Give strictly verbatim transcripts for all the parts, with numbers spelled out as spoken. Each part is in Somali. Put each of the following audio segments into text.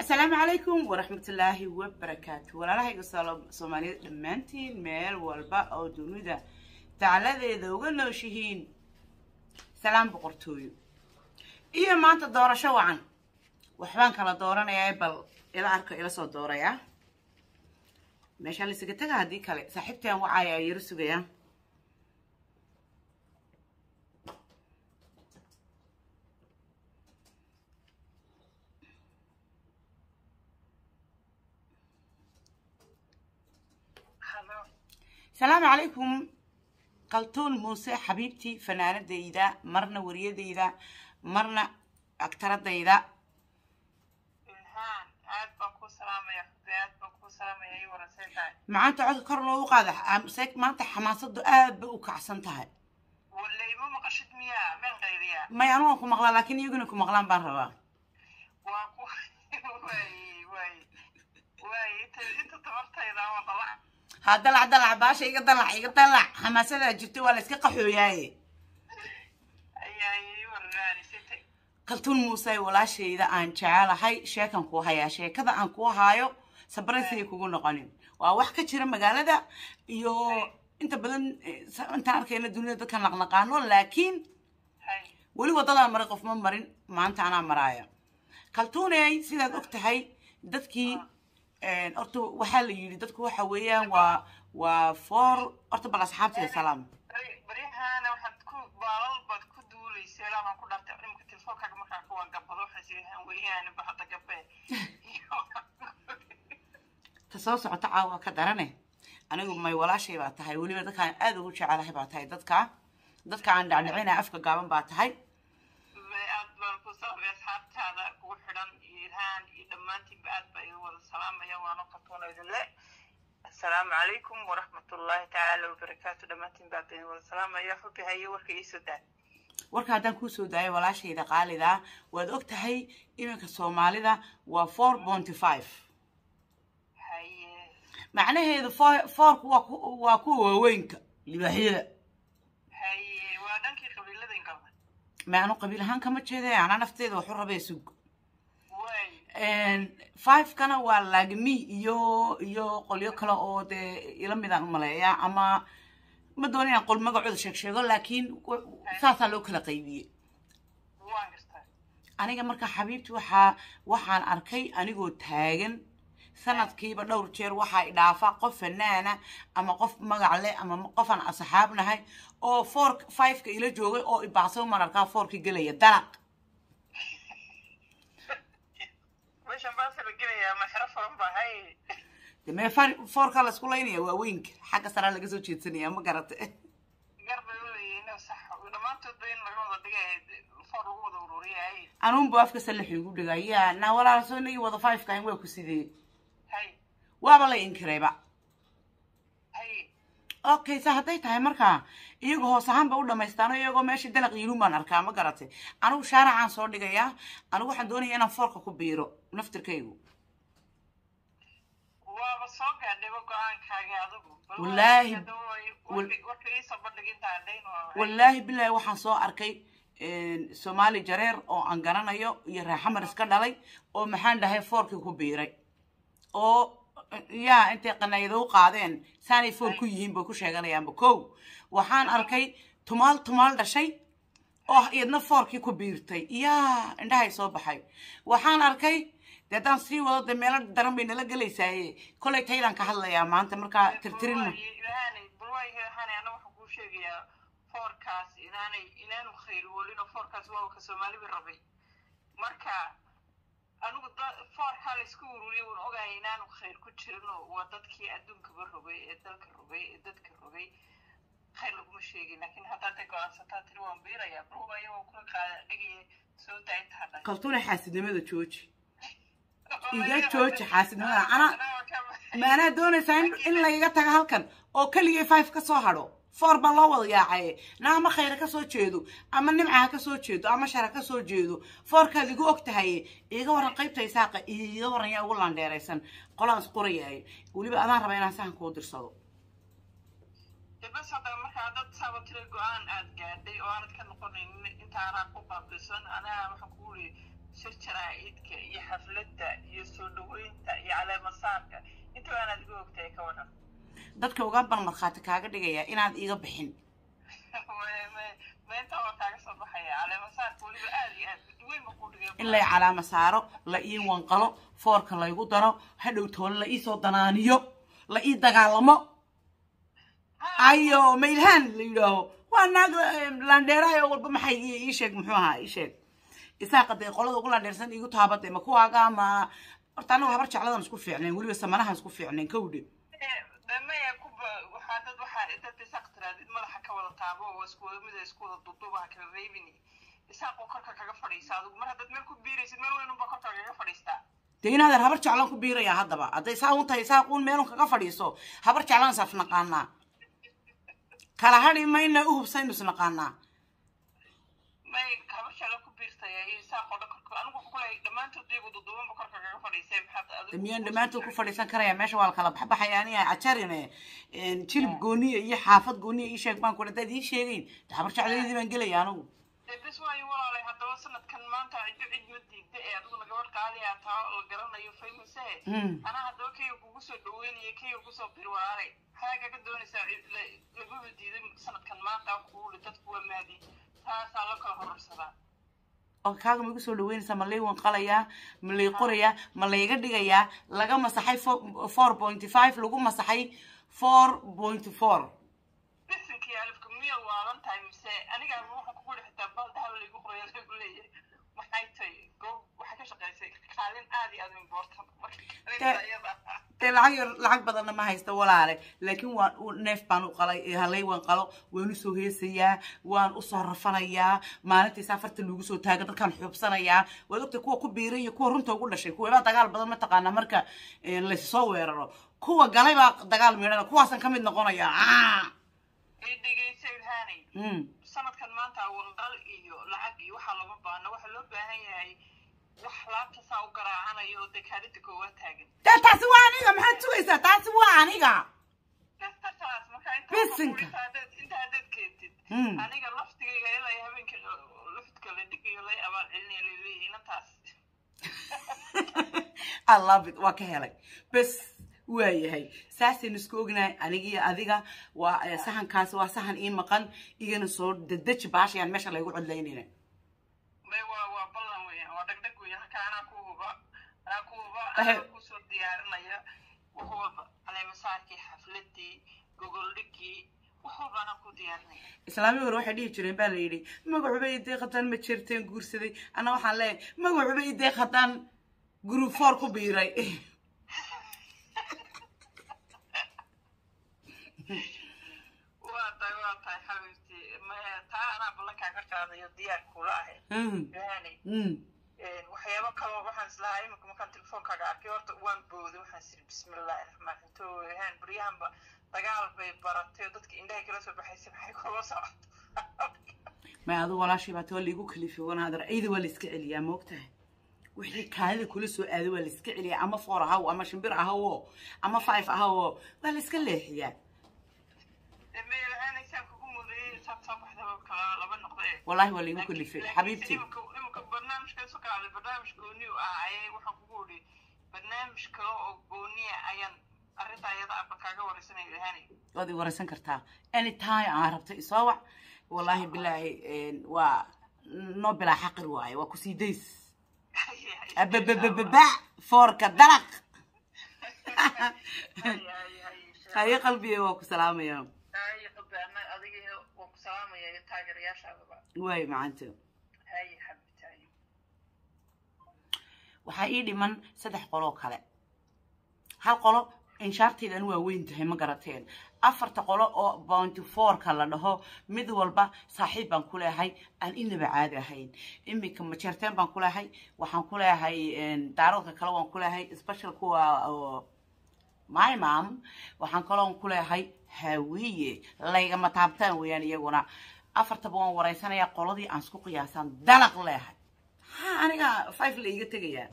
السلام عليكم ورحمة الله وبركاته. ولا راح يقصوا صومالي دمانتين ميل والبا أو دونودا تعالى ذا وقلنا وشهين سلام بقرتوي. إيه ما أنت دورة شو عن وحبان كلا دورنا يا بل إلى أرك إلى صوت دورة يا مش اللي سكتها هديك على صاحبتي أنا وعايا يرسوا يا السلام عليكم. قلتون موسى حبيبتي فنانة ديدا مرنا ورية ديدا مرنا أكتر ديدا. إلهان عاد بكو سلام يا خديات بكو سلام يا يورا سيداي. معناته عاد كرنا وقاعدة أمسك معناته حماسة دؤاب وكعسنتها. ولا يبغى مقشد مياه من غيرها. ما يعنونكم مغلا لكن يجونكم مغلان برا. واكو واي واي واي أنت أنت تمرت إذا وطلع. هذا دلع دلع باشا يقدلع يقدلع حماسة جبتي ولا سكقة حوياي. أي وراني ستي. قلتون موسى ولا شيء إذا أن شعلا هاي شيء كان كوها يا شيء كذا أن كوها يو صبرتي يكون قانون وواحد كثير مقالة ده يو أنت بدن أنت عارف إن الدنيا ده كان لقنا قانون لكن ولي وطلع مرق في منبرين ما أنت أنا مرايا قلتوني سيدا الوقت هاي دتكي أرتو وحال يجي دتكو حويا و وفور أرتو بلا صحابتي السلام. بريها أنا وحد كو بالال بد كو دولي سلام أنا كل أرتو أنا ممكن تلفون كذا مكان كوا قبضوا حسيها وياه أنا بحط قبه. تصوص عطاء وكدرني أنا أقول ما يولا شيء بعتها يقولي بدك كان أذو وش على هي بعتها دتك دتك عند عندنا أفكار قابن بعتها. أدبر كوسار أصحاب هذا كوحدان إيران إدمانتي بعد بيو السلام يا وانا قطونا إذن السلام عليكم ورحمة الله تعالى وبركاته دمانتي بعد بيو السلام يا حبي هاي وركي يسودان وركا هدان كو سوداي ولا شيء دا قالي دا واد ogtahay iminka Soomaalida waa four point five هاي macnaheedu four waa waa ku waaweynka libaaxyada هاي وادانكي قبيلada inkalma ma aanu qabiil ahaan kama jeeday ana nafteeda wax u rabay sug way and five kana waa lagmi iyo iyo qolyo kale oo de ila midaan maleeya ama ma doonayaan qol magacooda sheeg sheego laakiin saasa loo kala qaybiyay waan gastaa aniga marka xabiibti waxa waxaan arkay anigoo taagan sanadkiiba dhowr jeer waxa ay dhaafa qof fanaana ama qof magac leh ama qof aan asxaabnahay oo four five ka ila joogay oo ibaasay mararka four ka galaya dalaq meesha baasay galaya ma xiraf furan baa hay deme far four ka la isku leeyahay waa weynka xagga sare laga soo jeedsanaya ma garatay garba weeyna sax dhamaantood bayn laga wada dhigay four ugu wada ururiyay anuun buu afka salaxi ugu dhigaya na walaal soo nigi wada five ka in way ku sidee hay waaba la inkireeba hay okay sa haday tahay marka iyagu hoos ahaan ba u dhameystaan iyagoo meesha dalaq yiruun baan arkaa ma garatay anigu shaaracaan soo dhigaya anigu waxaan doonayaa inaan fourka ku biiro naftirkaygu waaba soo gaadhay go'aankaaga adigu wallaahi warkii soo bandhiginta adeyn wallaahi billahi waxaan soo arkay Soomaali jareer oo aan garanayo iyo raaxamar iska dhalay oo maxaan dhahay fourkii ku biiray oo yaa intay qanaydo u qaadeen saanay four ku yihiin baa ku sheeganayaan ba kow waxaan arkay tumaal tumaal dhashay oo iyadna fourkii ku biirtay yaa indhahay soo baxay waxaan arkay dadaan si wada meelo daran bay nala galaysaa kolay taydaan ka hadlayaa maanta marka tirtirin ilaahani bulway haana ana waxa ku sheegayaa fourkaas inaanay inaanu khayr walino fourkaas waa ka Soomaaliba rabay marka anigu fourka la isku ururiyo oo ogaay inaanu khayr ku jirno waa dadkii adduunka ba rabay ee dalka rabay ee dadka rabay khayr lagu sheegay laakiin hadda ta go'aansataa tir waan beeraya bulway oo ku qaadagay soo daayta qaltuna xaasidnimada jooji iga jooji xaasidnimada ana ma ana doonaysan in la iga taga halkan oo kaliya five ka soo hado four ba loo wada yaacay naama khayr ka soo jeedo ama nimca ka soo jeedo ama shar ka soo jeedo four ka digu ogtahay iga waran qaybta isaaqa iga waran yaa ugu landheeraysan qolaas qorayay waliba adaan rabaa inaan sahan ku dirsado bas hada marka dad sabatay go'aan aad gaadhay oo aad ka noqonin inta aan ku baabisan ana waxa ku leeyahay shirjaraa'idka iyo xafladda iyo soo dhaweynta iyo caleemasaarka inta aanaad iga ogtahay ka waran dadka uga ban markhaati kaaga dhigaya inaad iga bixin meenta waa kaaga soo baxaya caleemasaarka weliba aad iyo aad weyn ba ku dhigay in lay calaama saaro la ii wanqalo foorka laygu daro hadhow toole la ii soo danaaniyo la ii dagaalamo ayo ma ilhaan la yidhaaho waa naag landheerahay oo walba maxay ii sheeg muxuu ahaa ii sheeg isaaqa dee qolada ugu landheersan iigu taabade ma kuwaaga ama horta anagu habar jecladan isku fiicnayn weliba samanahan isku fiicnayn kawdhe maya kuba waxaa dad waxaa dad isaaq tiraadid madaxa ka wada taabo oo isku wada mid isku wada duduba ha kala reebini isaaqoo korka kaga fadhiisa adigu mar haddaad meel ku biiraysid meel weyn unba korka kaga fadhiistaa dee inaadan habar jeclan ku biiraya haddaba hadday saa un tahay isaaquun meelun kaga fadhiiso habar jeclan saaf naqaanaa kala hadhi mayna u hubsaynu is naqaanaa may habar jeclan ku biirtaya isaaqoo dhan korka anigu wuxuu kuleeyahay dhammaantood iyagu dudubanba korka kaga fadhiisay maxaad miyaan dhammaantood ku fadhiisan karaya meesha waa la kala baxbaxaya aniga cajarine jilib gooniya iyo xaafad gooniya ii sheeg baan ku haddaad ii sheegayn habar jecladeedii baan gelaya anigu bes waayo walaalay haddaba sanadkan maanta ciddo cid ma diidda ee adiguna gabadh qaaliyaa taa la garanayo faymasehe anaa haddaba kayga kugu soo dhaweynaya kayga kusoo bir walaalay maxaa kaga doonaysaa laguma diiday sanadkan maanta wax kugu dhi dadku waa maadi taasaa la kala horarsadaa oo kaaga ma igu soo dhaweynaysaa ma lay wanqalayaa ma lay qorayaa ma layga dhigayaa laga masaxay four point five lagu masaxay four point four bisinkii alifka miya waalan tahay mise anigaa waxaan kugu dhi xitaa baldahaba laygu qoraya lagu leeyahay maxay tahay goob waxaa ka shaqaysay kaalin aad iyo aad u important dee lacag yar lacag badanna ma haysta walaale laakiin waan neef baan u qalay halay waan qalo waan usoo heesayaa waan usoo rafanayaa maalintiisa afarta lagu soo taaga dadkaan xuubsanayaa waad ogtay kuwa ku biiray iyo kuwa runta ugu dhashay kuwabaa dagaal badan ma taqaanaa marka laysoo weeraro kuwa galay baa dagaal miidhana kuwaasan ka mid noqonaya dhegeysa ilhaanay sanadkan maanta wanqal iyo lacag iyo waxaa lama baahna waxaa loo baahan yahay wax laabta saa u garaacanayo oo dee kaalinta koowaad taagan dee taasi waa aniga maxaad sugaysaa taasi waa aniga taas marka bisinka inta haddaad keentid aniga laftigayga ilaa habeenka laftka la dhigayo lay abaal celinayo laleeyahay inantaas I love it waa ka helay bes waayahay saasaynu isku ognahay aniga iyo adiga waa sahankaas waa sahan ii maqan igana soo dedeji baashayaan meesha laygu codlaynayna may waa waa ballan weeyaan waa dhagdhag weeyaan halka anaa ku huba anaa ku huba anaa kusoo diyaarinaya wax walba caleemasaarkii xafladii gogoldhigii wax walba anaa ku diyaarinaya islaamii hore waxay dhihi jireen baa la yidhi magacuba ii deeq haddaan ma jirteen guursaday anna waxaan leeyahay magacuba ii deeq haddaan group four ku biiray waa tahay waa tahay xabiibti taa anaa ballankaa ka qaadayo diyaar kula ahay yaani waxyaabo kaloo waxaan islahaa imika markaan telefoonkaaga arkay horta waan booday waxaan siri bismillaahi raxmaan into yahaan baryahanba dagaal bay baratay oo dadka indhahay kala soo baxaysay maxay kula socoto ma adu walaashii baa too liigu kalifay wanaadar ciida waa la iska celiyaa moogtahay wixii kaadida kula soo aaday waa la iska celiyaa ama four ahaw ama shimbir ahaw ama five ahaw waa la iska leexiyaa والله ولا يمكن اللي فيه حبيبتي برنامج كان سكر على برنامج كوني وعاي وحقولي برنامج كلو كوني أيان أريد أيضا أبكاجا ورسنا يهاني هذه ورسنا كرتها أنا تاي عرفت إصابع والله بالله و نوبلا حقر واي وكسيديس أب ب ب ب ب فورك درق هاي قلبي وكسلام يا هاي قلبي أنا أديك وكسلام يا تاجر يا شباب واي معنته هاي حبيبتي waxaa ii dhiman saddex qolo kale hal qolo inshaarteedan waa weyn tahay ma garateen afarta qolo oo point four ka la dhaho mid walba saaxiib baan ku leeyahay aan inaba caadi ahayn imika ma jeerteen baan ku leeyahay waxaan ku leeyahay daaroodka kale waan ku leeyahay special kuwa my mom waxaan kaloo ku leeyahay hawiye laygama taabtaan weeyaan iyaguna afartaba waan wareysanayaa qoladii aan isku qiyaasan dalaq leeyahay ha aniga five la iga tegayaa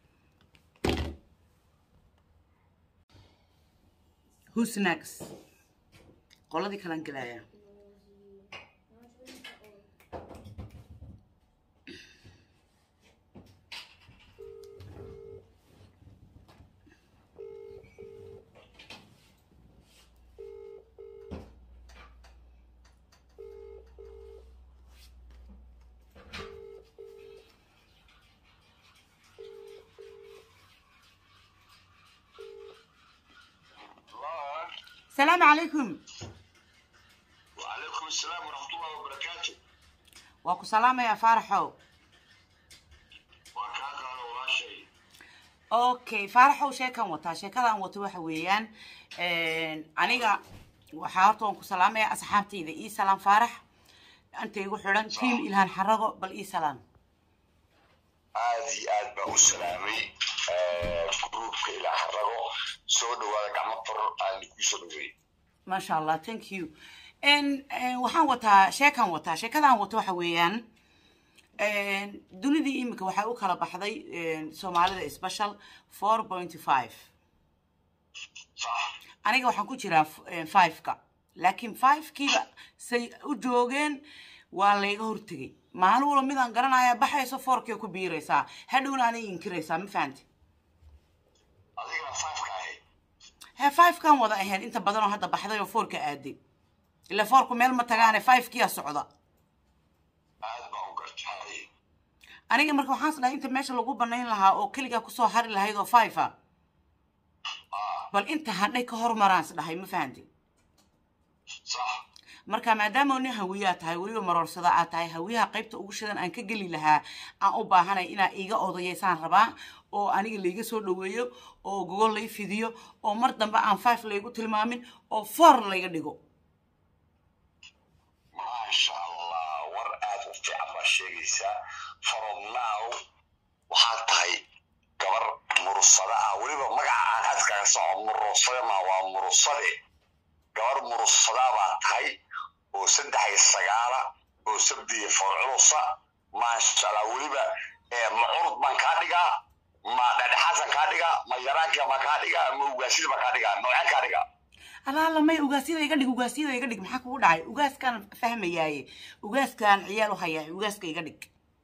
who's next qoladii kalan galaya السلام عليكم. وعليكم السلام ورحمة الله وبركاته. واكو سلامة يا فارحو. وكاكا ولا شيء. اوكي فارحو شيكا وتا شيكا وتا waxa weeyaan een aniga waxa horta ku salaamay asxaabtayda ii salaam faarax anta igu xiran team ilhan xarago bal ii salaam aadi aad baa u salaamay groupka ilhan xarago soo dhawaada gacmo far aan ku soo dhaweey ma sha Allah thank you en waxaan wataa sheekan wataa sheekadan wato waxa weeyaan een dunidii imika waxa uu kala baxday Soomaalida special four point five aniga waxaan ku jiraa five ka laakiin five kiiba say u joogeen waa layga hortagay maalin walba midaan garanaya baxayso four kii ku biiraysaa hadhowna aanay inkiraysaa ma fahanti adiga five ka ahay ha five kan wada ahayn inta badan oo hadda baxday oo four ka aaday ila four ku meel ma tagaane five kii socda aad baa u gartay aniga marka waxaan isleeyahay inta meesha lagu banayn lahaa oo kaliya ku soo hari lahayd oo five ah bal inta hadhay ka hormaraan isdhahay ma fahanti صح marka maadaama uu hawiya tahay waliba marorsada aad tahay hawiyaha qaybta ugu shidan aan ka gali lahaa aan u baahanay inaa iiga odayeysaan rabaa oo aniga layga soo dhaweeyo oo gogol lay fidiyo oo mar dambe aan five laygu tilmaamin oo four layga dhigo ما شاء الله ورقات في عبا شيغيسا from now waxaa tahay gabar murussada ah waliba magaca aan hadka ka soo murussada ma waa murussade gabar murussada baa tahay oo saddex iyo sagaal oo sabdiye farcusa ma sha Allah waliba ee macurud man ka dhiga ma dhadhaxasan ka dhiga ma yaraanka ma ka dhiga ma ugaasida ma ka dhiga nooca ka dhiga ala la may ugaasida iga dhig ugaasida iga dhig maxaa kugu dhacay ugaaskan fahmayay ugaaskan ciyaal u hayay ugaaska iga dhig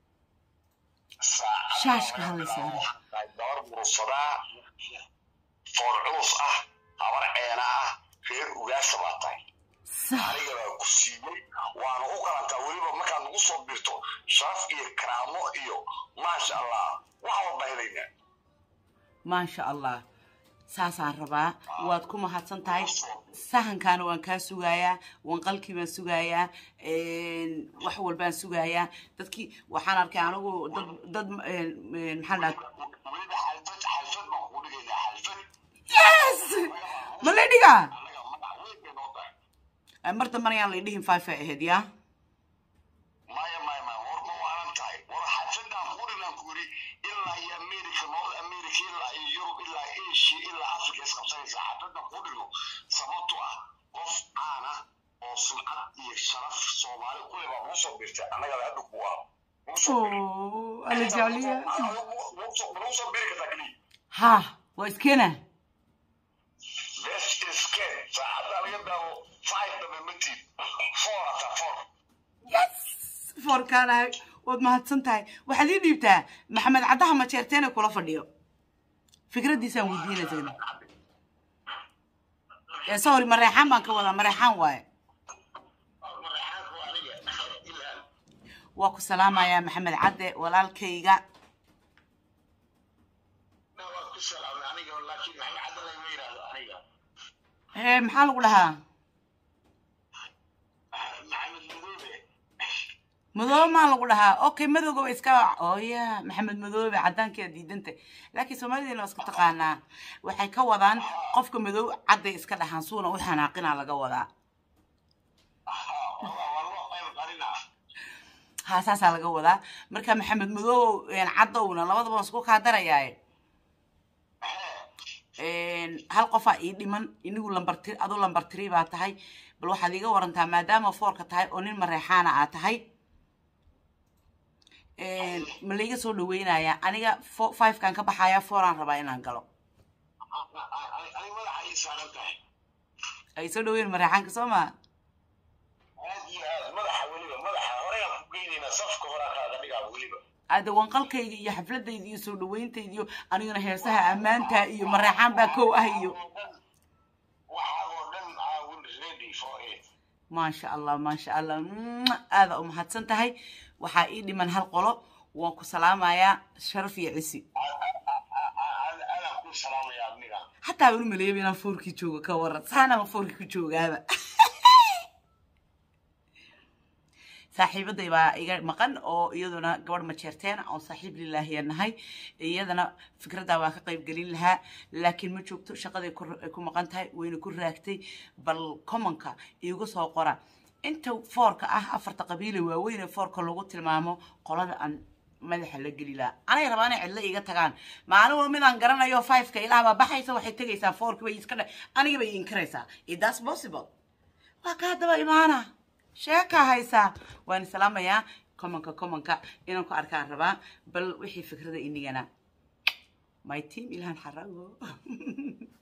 shaashka hal saaro gabar murussada farcus ah habar eena ah reer ugaasa baa tahay aniga baa ku siiyay waana u qalantaa weliba markaad nagu soo birto sharaf iyo karaamo iyo maasha allah wax walba helayna maasha allah saasaan rabaa waad ku mahadsan tahay sahankaana waan kaa sugayaa wanqalkii baan sugayaa wax walbaan sugayaa dadkii waxaan arkay anigu dad dad maxaa la weliba xalfad xalfad baan ku dhigaynaa xalfad yes ma la dhigaa mar dambana yaan la dhihin five ahayd yaa maya maya maya warma waanan tahay war xalfadaan ku dhigan ku yiri ilaa iyo america north america ilaa iyo yurub ilaa asia ilaa africa isqabsanaysa xalfadaan ku dhigo sababto ah qof aan ah oo sumcad iyo sharaf soomaali ku leh baa soo birtay anaga hadda ku waa oo ala jaliya soo birka tagni ha waa iskena this is scared saacada laga daawo five the minute four after four yes four kana wad mahadsan tahay waxaad ii dhiibtaa maxamed cadaha ma jeerteen kula fadhiyo fikradiisaan weydiinaysaa ee sorry mareexan baan ka wadaa mareexan waaye waa ku salaamaya maxamed cade walaalkayga waa ku salaamay aniga laakiin maxamed cade la yiraahdo aniga ee maxaa lagu dhahaa مدوب ما لو لها اوكي مدوب اسكا اويا محمد مدوب عدان كده ديدنته لكن سومالينا اسك تقانا waxay ka wadaan qofka madow cad iska dhaxan suuna u xanaaqina laga wadaa ha saasa laga wadaa marka maxamed madow een cadowna labadaba isku ka darayay een hal qof ay dhiman inigu lambar tir adu lambar three baa tahay bal waxaad iga warantaa maadaama four ka tahay oo nin mareexaana ah tahay een ma liga soo dhaweynaya aniga five kan ka baxaya four aan rabaa inaan galo ay wada ay saaran tahay ay soo dhaweyn mareexanka Soomaa aad iyo aad madaxa waliba madaxa hore aan ku geynayna safka hore qaada dhiga waliba aad wanqalkayga iyo xafladayda iyo soo dhaweynteeda iyo anigana heesaha amaanta iyo mareexan baa koow ah iyo waxa oo dhan aan ready for it ما شاء الله ما شاء الله هذا أم حسن تهي وحقيقي من هالقلب وانكو سلام يا شرف يا عسي أنا أنا كل سلام يا ابني حتى أقول مليء بينا فوركي جوجا كورت سانا ما فوركي جوجا هذا صاحبتي baa iga maqan oo iyaduna gabadh ma jeerteen oo saaxiib lilaahi yanahay iyadana fikrada waa ka qayb galin lahaa laakiin ma joogto shaqaday ku maqan tahay wayna ku raagtay bal commonka iigu soo qora inta foorka ah afarta qabiile waaweyn ee foorka lagu tilmaamo qolada aan madaxa la gelila anay rabaan cid la iga tagaan maalin walba midaan garanayo five ka ilaa ba baxaysa waxay tagaysaa foorka way iska aniga bay inkaraysaa it that's possible waa ka daba imaana sheeka haysa waan salaamaya komanka komanka inaan ku arkaan rabaa bal wixii fikrada inigana my team ilhan xarago